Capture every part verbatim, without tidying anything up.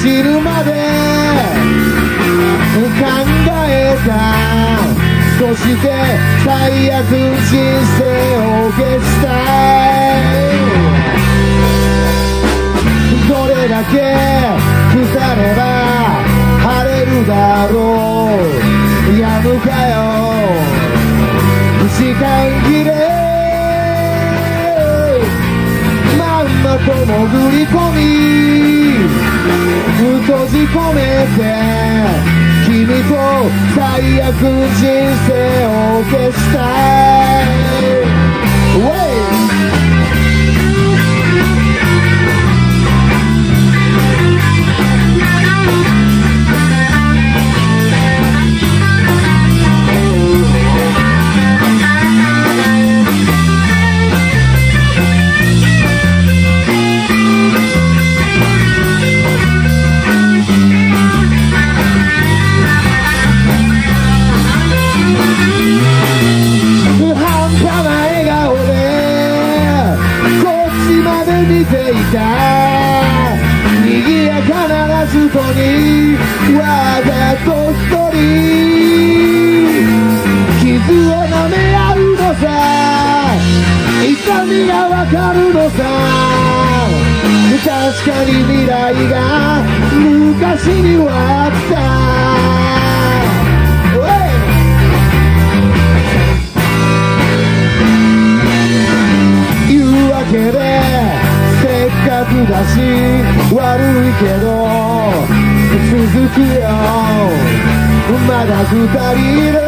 死ぬまで考えた。そして最悪人生を消したい。どれだけ腐れば晴れるだろう。やむかよ時間切れ。まんまと潜り込み閉じ込めて君と最悪人生を消したい。賑やかなラストにわざと一人傷を舐め合うのさ。痛みがわかるのさ。確かに未来が昔にはあった。いうわけでせっかくだし悪いけど続くよ。まだ二人いる。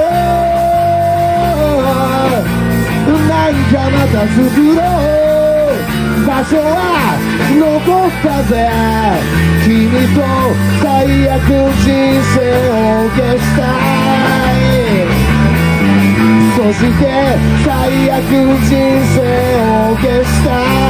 なんかまた作ろう。場所は残ったぜ。君と最悪人生を消したい。そして最悪人生を消したい。